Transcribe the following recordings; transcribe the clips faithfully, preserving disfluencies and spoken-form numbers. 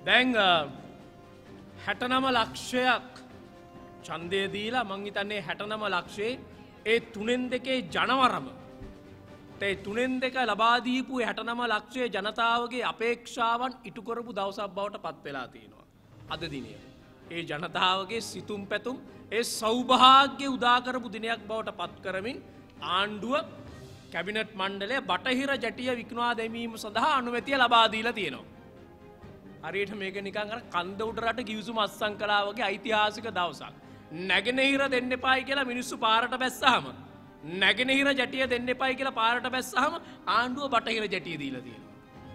දැන් හැටනම ලක්ෂයක් ඡන්දය දීලා මං හිතන්නේ හැටනම ලක්ෂයේ ඒ තුනෙන් දෙකේ ජනවරම ඒ තුනෙන් දෙක ලබා දීපු හැටනම ලක්ෂයේ ජනතාවගේ අපේක්ෂාවන් ඉටු කරපු දවසක් බවට පත් වෙලා තියෙනවා අද දිනය. ඒ ජනතාවගේ සිතුම් පැතුම් ඒ සෞභාග්‍ය උදා කරපු දිනයක් බවට පත් කරමින් ආණ්ඩුව කැබිනට් මණ්ඩලය බටහිර ජැටිය විකුණා දැමීම සඳහා අනුමැතිය ලබා දීලා තියෙනවා. හරියට මේක නිකන් අර කන්ද උඩ රට ගිවිසුම අත්සන් කළා වගේ ඓතිහාසික දවසක්. නැගෙනහිර දෙන්න එපායි කියලා මිනිස්සු පාරට බැස්සාම නැගෙනහිර ජැටිය දෙන්න එපායි කියලා පාරට බැස්සාම ආණ්ඩුව බටහිර ජැටිය දීලා තියෙනවා.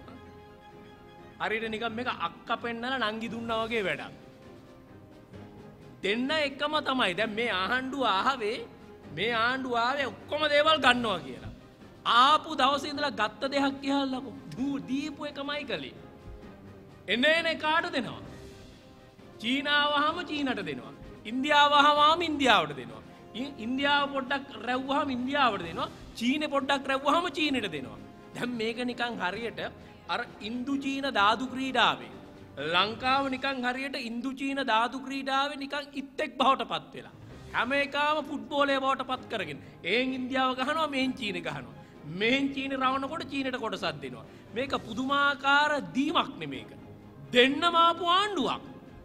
හරියට නිකන් මේක අක්ක පෙන්නලා නංගි දුන්නා වගේ වැඩක්. දෙන්න එකම තමයි. දැන් මේ ආණ්ඩුව ආවේ මේ ආණ්ඩුව ආවේ ඔක්කොම දේවල් ගන්නවා කියලා. ආපු දවසේ ඉඳලා ගත්ත දෙයක් කියලාකෝ. දීපු එකමයි කලේ. එන එන කාට දෙනවා? චීනාව වහම චීනට දෙනවා. ඉන්දියාව වහම ඉන්දියාවට දෙනවා. ඉන්දියාව පොඩ්ඩක් රැව්වහම ඉන්දියාවට දෙනවා. චීනේ පොඩ්ඩක් රැව්වහම චීනෙට දෙනවා. දැන් මේක නිකන් හරියට අර ඉන්දු චීන ධාතු ක්‍රීඩාවේ ලංකාව නිකන් හරියට ඉන්දු චීන ධාතු ක්‍රීඩාවේ නිකන් ඉත්තෙක් බවට පත් වෙලා. හැම එකම ෆුට්බෝලේ බවට පත් කරගෙන එහෙන් ඉන්දියාව ගහනවා මෙහෙන් චීන ගහනවා. මෙහෙන් චීන රවණකොට චීනට කොටසක් දෙනවා. මේක පුදුමාකාර දීමක් නෙමේක. දෙන්නම ආපු ආණ්ඩුවක්.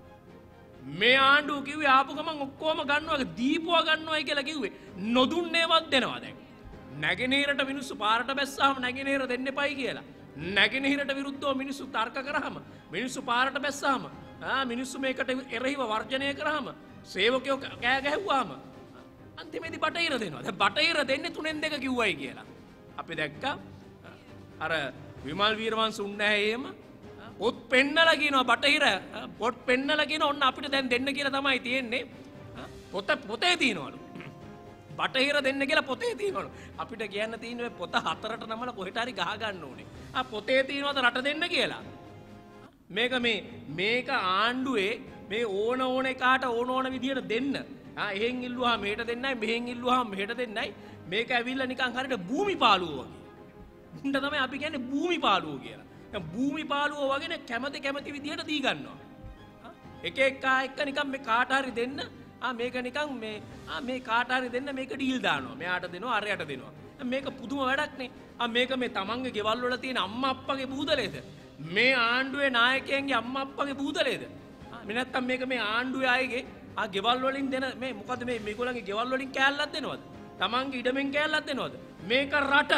මේ ආණ්ඩුව කිව්වේ ආපු ගමන් ඔක්කොම ගන්නවා දීපුවා ගන්නවායි කියලා කිව්වේ. නොදුන්නේවත් දෙනවා දැන්. නැගෙනහිරට මිනිස්සු පාරට බැස්සාම නැගෙනහිර දෙන්න එපයි කියලා. නැගෙනහිරට විරුද්ධව මිනිස්සු තර්ක කරාම මිනිස්සු පාරට බැස්සාම ආ මිනිස්සු මේකට එරෙහිව වර්ජනය කරාම සේවකයෝ කෑ ගැහුවාම අන්තිමේදී බටහිර දෙනවා. දැන් බටහිර දෙන්නේ තුනෙන් දෙක කිව්වයි කියලා. අපි දැක්කා අර විමල් වීරවංශ උන්නැහේම පොත් පෙන්නලා කියනවා බටහිර පොත් පෙන්නලා කියන ඔන්න අපිට දැන් දෙන්න කියලා තමයි තියෙන්නේ. පොත පොතේ තියෙනවලු. බටහිර දෙන්න කියලා පොතේ තියෙනවලු. අපිට කියන්න තියෙන්නේ පොත හතරට නමලා කොහෙට හරි ගහ ගන්න ඕනේ. ආ පොතේ තියෙනවද රට දෙන්න කියලා. මේක මේ මේක ආණ්ඩුවේ මේ ඕන ඕන එකාට ඕන ඕන විදියට දෙන්න. ආ එහෙන් ඉල්ලුවා මෙහෙට දෙන්නයි මෙහෙන් ඉල්ලුවා මෙහෙට දෙන්නයි. මේක ඇවිල්ලා නිකන් හරියට භූමිපාලුව වගේ. මුණ්ඩ තමයි අපි කියන්නේ භූමිපාලුව කියලා. දැන් භූමිපාලුව වගේ කැමති කැමති විදියට දී ගන්නවා. එක එක එක නිකන් මේ කාට හරි දෙන්න ආ මේක නිකන් මේ ආ මේ කාට හරි දෙන්න මේක ඩීල් දානවා. මෙයාට දෙනවා අරයට දෙනවා. මේක පුදුම වැඩක් නේ. ආ මේක මේ තමන්ගේ ගෙවල් වල තියෙන අම්මා අප්පගේ බූදලේද? මේ ආණ්ඩුවේ නායකයන්ගේ අම්මා අප්පගේ බූදලේද? ආ මේ නැත්තම් මේක මේ ආණ්ඩුවේ අයගේ ආ ගෙවල් වලින් දෙන මේ මොකද මේ මේගොල්ලන්ගේ ගෙවල් වලින් කෑල්ලක් දෙනවද? තමන්ගේ ඉඩමෙන් කෑල්ලක් දෙනවද? මේක රට.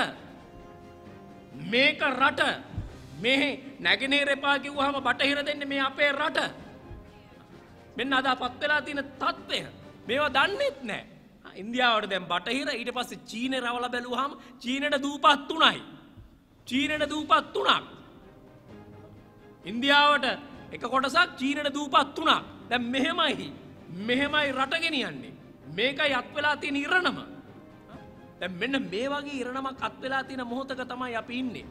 මේක රට. මේ නැගෙනහිර එපා කිව්වහම බටහිර දෙන්නේ මේ අපේ රට. මෙන්න අදපත් වෙලා තියෙන තත්ත්වය. මේවා දන්නේත් නැහැ. ඉන්දියාවට දැන් බටහිර ඊට පස්සේ චීනේ රවල බැලුවාම චීනෙට දූපත් තුනයි. චීනෙට දූපත් තුනක්. ඉන්දියාවට එක කොටසක් චීනෙට දූපත් තුනක්. දැන් මෙහෙමයි. මෙහෙමයි රට ගෙනියන්නේ. මේකයි අත් වෙලා තියෙන ඉරණම. දැන් මෙන්න මේ වගේ ඉරණමක් අත් වෙලා තියෙන මොහොතක තමයි අපි ඉන්නේ.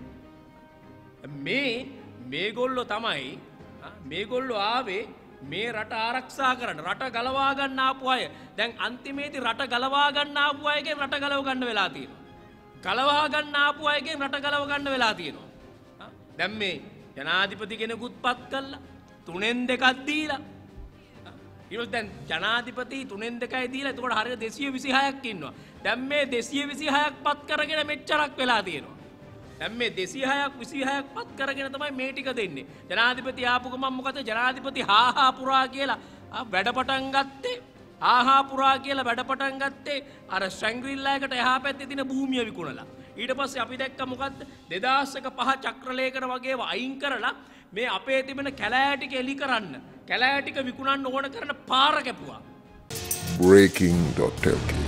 මේ මේගොල්ලෝ තමයි මේගොල්ලෝ ආවේ මේ රට ආරක්ෂා කරන්න රට ගලවා ගන්න ආපු අය. දැන් අන්තිමේදී රට ගලවා ගන්න ආපු අයගෙන් රට ගලව ගන්න වෙලා තියෙනවා. ගලවා ගන්න ආපු අයගෙන් රට ගලව ගන්න වෙලා තියෙනවා. දැන් මේ ජනාධිපති කෙනෙකුත් පත් කළා. තුනෙන් දෙකක් දීලා. ඊළඟ දැන් ජනාධිපති තුනෙන් දෙකයි දීලා එතකොට හරියට දෙසිය විසිහයක් ඉන්නවා. දැන් මේ දෙසිය විසිහයක් පත් කරගෙන මෙච්චරක් වෙලා තියෙනවා. දැන් මේ දෙසිය හයක් විසිහයක් පත් කරගෙන තමයි මේ ටික දෙන්නේ. ජනාධිපති ආපු ගමන් මොකද ජනාධිපති හාහා පුරා කියලා වැඩ පටන් ගත්තේ. ආහා පුරා කියලා වැඩ පටන් ගත්තේ අර ශැංග්‍රීලා එකට එහා පැත්තේ තියෙන භූමිය විකුණලා. ඊට පස්සේ අපි දැක්ක මොකද්ද දෙදාස් එක පහ චක්‍රලේඛන වගේ වයින් කරලා මේ අපේ තිබෙන කැලෑ ටික එලි කරන්න කැලෑ ටික විකුණන්න ඕන කරන පාර කැපුවා. breaking dot l k